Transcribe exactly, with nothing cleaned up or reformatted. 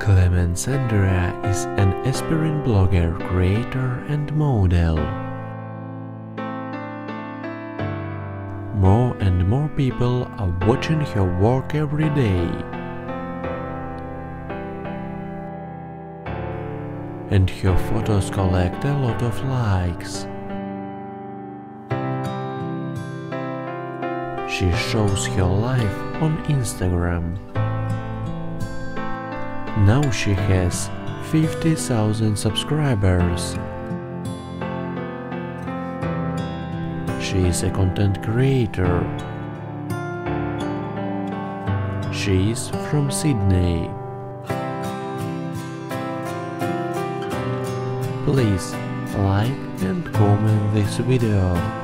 Clemence Andrea is an aspiring blogger, creator and model. More and more people are watching her work every day. And her photos collect a lot of likes. She shows her life on Instagram. Now she has fifty thousand subscribers. She is a content creator. She is from Sydney. Please like and comment this video.